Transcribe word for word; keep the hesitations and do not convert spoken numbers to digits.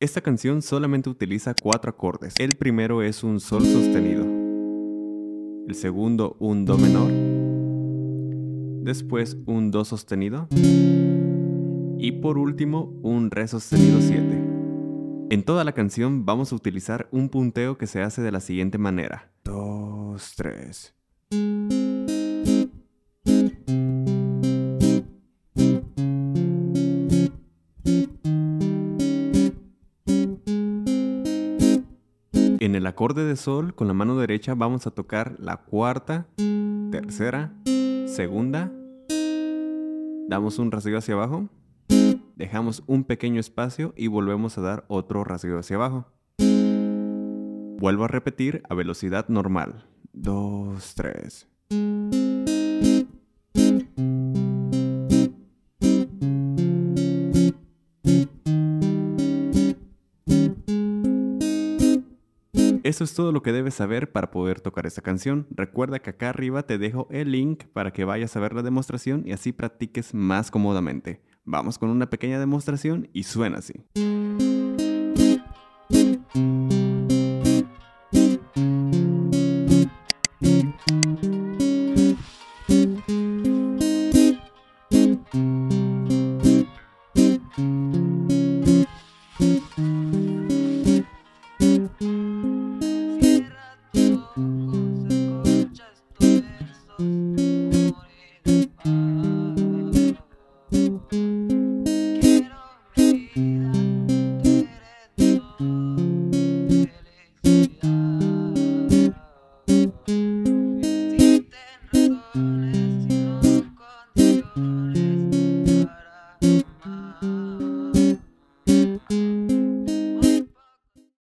Esta canción solamente utiliza cuatro acordes. El primero es un sol sostenido. El segundo, un do menor. Después, un do sostenido. Y por último, un re sostenido siete. En toda la canción vamos a utilizar un punteo que se hace de la siguiente manera. dos, tres. En el acorde de sol, con la mano derecha vamos a tocar la cuarta, tercera, segunda. Damos un rasgueo hacia abajo. Dejamos un pequeño espacio y volvemos a dar otro rasgueo hacia abajo. Vuelvo a repetir a velocidad normal. dos, tres. Eso es todo lo que debes saber para poder tocar esta canción. Recuerda que acá arriba te dejo el link para que vayas a ver la demostración y así practiques más cómodamente. Vamos con una pequeña demostración y suena así.